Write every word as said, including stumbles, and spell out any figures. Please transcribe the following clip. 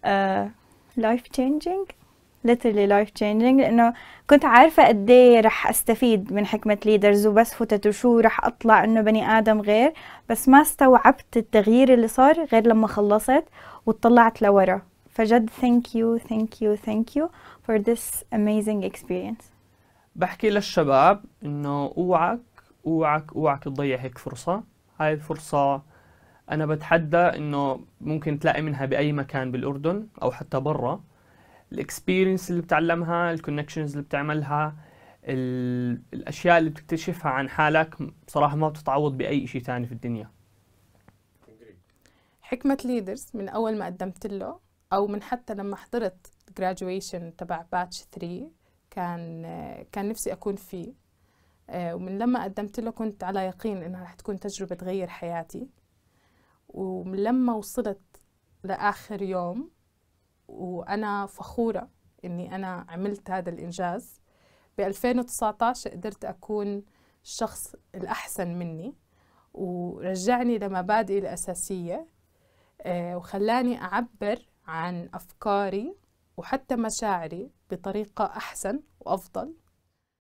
uh, life changing literally life changing، لأنه كنت عارفة قد ايه رح أستفيد من حكمة ليدرز، وبس فتت وشو رح أطلع إنه بني آدم غير، بس ما استوعبت التغيير اللي صار غير لما خلصت وطلعت لورا. فجد thank you thank you thank you for this amazing experience. بحكي للشباب إنه اوعك اوعك اوعك تضيع هيك فرصة. هاي الفرصة أنا بتحدى إنه ممكن تلاقي منها بأي مكان بالأردن أو حتى برا. الاكسبيرينس اللي بتعلمها، الكونكشنز اللي بتعملها، ال- الاشياء اللي بتكتشفها عن حالك بصراحه ما بتتعوض باي شيء ثاني في الدنيا. حكمة ليدرز من أول ما قدمت له، أو من حتى لما حضرت graduation تبع باتش ثلاثة، كان كان نفسي أكون فيه. ومن لما قدمت له كنت على يقين إنها رح تكون تجربة تغير حياتي. ومن لما وصلت لآخر يوم وأنا فخورة إني أنا عملت هذا الإنجاز. ب ألفين وتسعة عشر قدرت أكون الشخص الأحسن مني، ورجعني لمبادئي الأساسية، وخلاني أعبر عن أفكاري وحتى مشاعري بطريقة أحسن وأفضل.